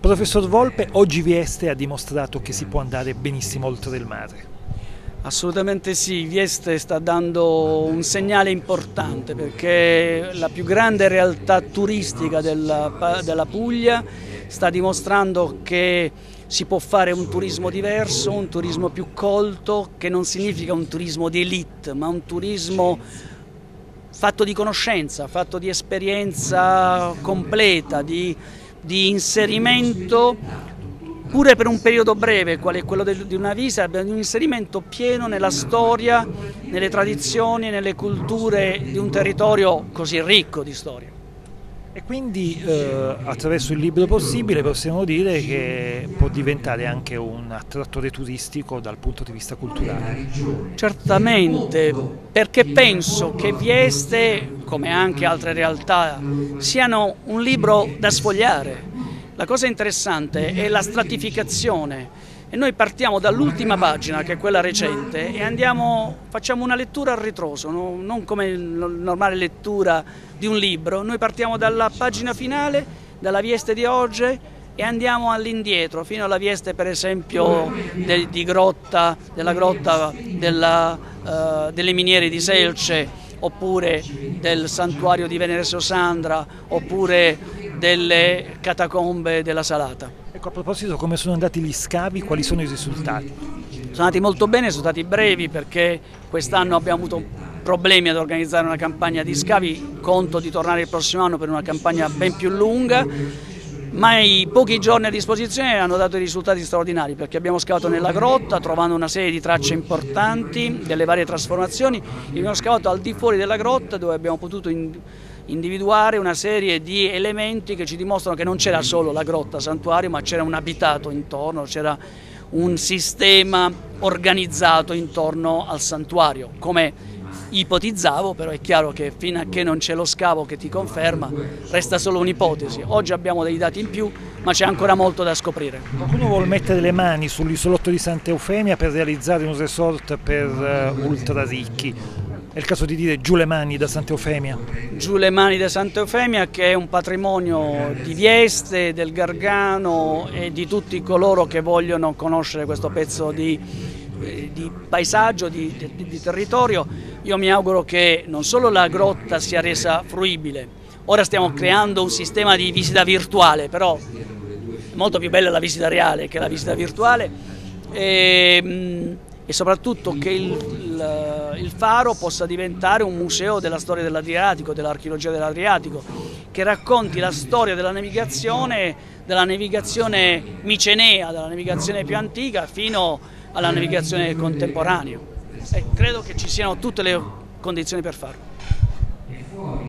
Professor Volpe, oggi Vieste ha dimostrato che si può andare benissimo oltre il mare. Assolutamente sì, Vieste sta dando un segnale importante perché la più grande realtà turistica della Puglia sta dimostrando che si può fare un turismo diverso, un turismo più colto, che non significa un turismo di elite, ma un turismo fatto di conoscenza, fatto di esperienza completa, di inserimento, pure per un periodo breve, quale è quello di una visita, un inserimento pieno nella storia, nelle tradizioni, nelle culture di un territorio così ricco di storia. E quindi attraverso il libro possibile possiamo dire che può diventare anche un attrattore turistico dal punto di vista culturale. Certamente, perché penso che Vieste, come anche altre realtà, siano un libro da sfogliare. La cosa interessante è la stratificazione e noi partiamo dall'ultima pagina, che è quella recente, e facciamo una lettura a ritroso, non come la normale lettura di un libro. Noi partiamo dalla pagina finale, dalla Vieste di oggi, e andiamo all'indietro, fino alla Vieste per esempio della grotta delle miniere di Selce, oppure del santuario di Venere Sosandra, oppure delle catacombe della Salata. Ecco, a proposito, come sono andati gli scavi, quali sono i risultati? Sono andati molto bene, sono stati brevi perché quest'anno abbiamo avuto problemi ad organizzare una campagna di scavi, conto di tornare il prossimo anno per una campagna ben più lunga, ma i pochi giorni a disposizione hanno dato risultati straordinari perché abbiamo scavato nella grotta trovando una serie di tracce importanti delle varie trasformazioni, e abbiamo scavato al di fuori della grotta dove abbiamo potuto individuare una serie di elementi che ci dimostrano che non c'era solo la grotta santuario, ma c'era un abitato intorno, c'era un sistema organizzato intorno al santuario, come ipotizzavo, però è chiaro che fino a che non c'è lo scavo che ti conferma resta solo un'ipotesi. Oggi abbiamo dei dati in più, ma c'è ancora molto da scoprire. Qualcuno vuole mettere le mani sull'isolotto di Santa Eufemia per realizzare un resort per ultra ricchi. È il caso di dire giù le mani da Santa Eufemia? Giù le mani da Santa Eufemia, che è un patrimonio di Vieste, del Gargano e di tutti coloro che vogliono conoscere questo pezzo di paesaggio, di territorio. Io mi auguro che non solo la grotta sia resa fruibile, ora stiamo creando un sistema di visita virtuale, però è molto più bella la visita reale che la visita virtuale, e soprattutto che il faro possa diventare un museo della storia dell'Adriatico, dell'archeologia dell'Adriatico, che racconti la storia della navigazione micenea, della navigazione più antica fino alla navigazione contemporanea, e credo che ci siano tutte le condizioni per farlo.